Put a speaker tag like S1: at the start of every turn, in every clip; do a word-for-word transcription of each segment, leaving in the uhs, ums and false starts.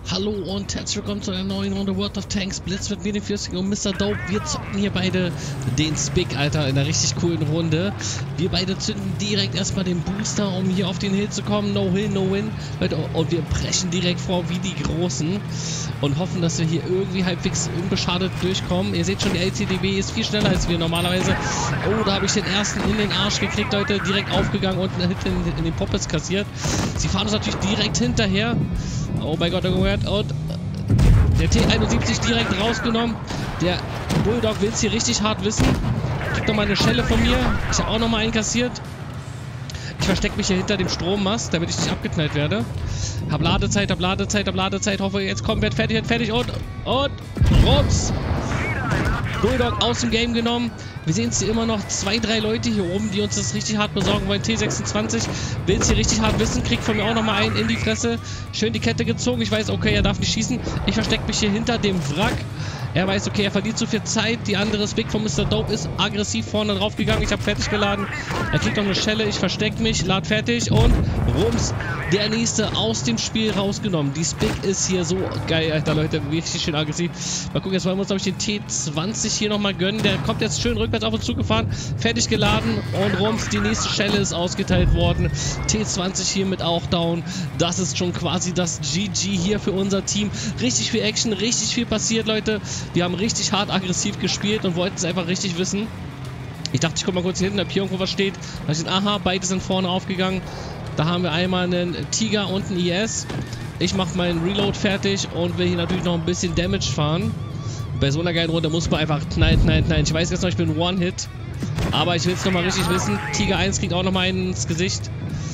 S1: Hallo und herzlich willkommen zu einer neuen Runde World of Tanks. Blitz mit mir, den Fürstigen und Mister Dope. Wir zocken hier beide den Spik, Alter, in einer richtig coolen Runde. Wir beide zünden direkt erstmal den Booster, um hier auf den Hill zu kommen. No Hill, no win. Und wir brechen direkt vor wie die Großen und hoffen, dass wir hier irgendwie halbwegs unbeschadet durchkommen. Ihr seht schon, die L C D B ist viel schneller als wir normalerweise. Oh, da habe ich den ersten in den Arsch gekriegt, Leute. Direkt aufgegangen und hinten in, in den Poppets kassiert. Sie fahren uns natürlich direkt hinterher. Oh mein Gott, oh mein Gott. Und der T einundsiebzig direkt rausgenommen. Der Bulldog will es hier richtig hart wissen. Kriegt nochmal eine Schelle von mir. Ich habe auch nochmal einen kassiert. Ich verstecke mich hier hinter dem Strommast, damit ich nicht abgeknallt werde. Hab Ladezeit, hab Ladezeit, hab Ladezeit. Hoffe, jetzt kommt, wird fertig, wird fertig. Und, und, rums. Bulldog aus dem Game genommen. Wir sehen es hier immer noch zwei, drei Leute hier oben, die uns das richtig hart besorgen wollen. T sechsundzwanzig will es hier richtig hart wissen, kriegt von mir auch nochmal einen in die Fresse. Schön die Kette gezogen. Ich weiß, okay, er darf nicht schießen. Ich verstecke mich hier hinter dem Wrack. Er weiß, okay, er verliert zu viel Zeit. Die andere Spik von Mister Dope ist aggressiv vorne drauf gegangen. Ich habe fertig geladen. Er kriegt noch eine Schelle. Ich verstecke mich, lad fertig und rums. Der nächste aus dem Spiel rausgenommen. Die Spik ist hier so geil, Alter, Leute. Richtig schön aggressiv. Mal gucken, jetzt wollen wir uns, glaube ich, den T zwanzig hier nochmal gönnen. Der kommt jetzt schön rückwärts auf uns zugefahren. Fertig geladen und rums. Die nächste Schelle ist ausgeteilt worden. T zwanzig hier mit auch down. Das ist schon quasi das G G hier für unser Team. Richtig viel Action, richtig viel passiert, Leute. Wir haben richtig hart aggressiv gespielt und wollten es einfach richtig wissen. Ich dachte, ich guck mal kurz hier hinten, ob hier irgendwo was steht. Da steht, aha, beide sind vorne aufgegangen. Da haben wir einmal einen Tiger und einen I S. Ich mache meinen Reload fertig und will hier natürlich noch ein bisschen Damage fahren. Bei so einer geilen Runde muss man einfach knallen, knallen, knallen. Ich weiß jetzt noch, ich bin One-Hit. Aber ich will es nochmal richtig wissen. Tiger eins kriegt auch nochmal einen ins Gesicht.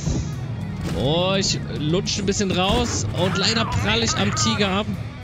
S1: Oh, ich lutsche ein bisschen raus. Und leider prall ich am Tiger ab.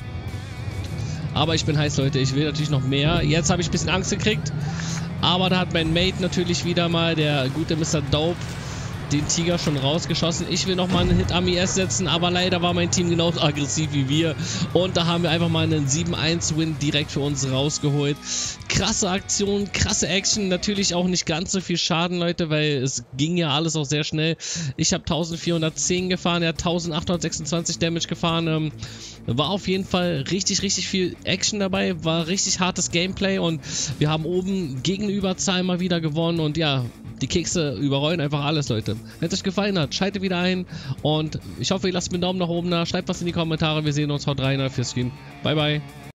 S1: Aber ich bin heiß, Leute. Ich will natürlich noch mehr. Jetzt habe ich ein bisschen Angst gekriegt. Aber da hat mein Mate natürlich wieder mal, der gute Mister Dope, den Tiger schon rausgeschossen. Ich will nochmal einen Hit am I S setzen, aber leider war mein Team genauso aggressiv wie wir. Und da haben wir einfach mal einen sieben eins Win direkt für uns rausgeholt. Krasse Aktion, krasse Action. Natürlich auch nicht ganz so viel Schaden, Leute, weil es ging ja alles auch sehr schnell. Ich habe eintausendvierhundertzehn gefahren, er hat eintausendachthundertsechsundzwanzig Damage gefahren. Ähm, war auf jeden Fall richtig, richtig viel Action dabei. War richtig hartes Gameplay und wir haben oben gegen Überzahl mal wieder gewonnen. Und ja, die Kekse überrollen einfach alles, Leute. Wenn es euch gefallen hat, schaltet wieder ein. Und ich hoffe, ihr lasst mir einen Daumen nach oben da. Schreibt was in die Kommentare. Wir sehen uns. Haut rein. Fürs Stream. Bye, bye.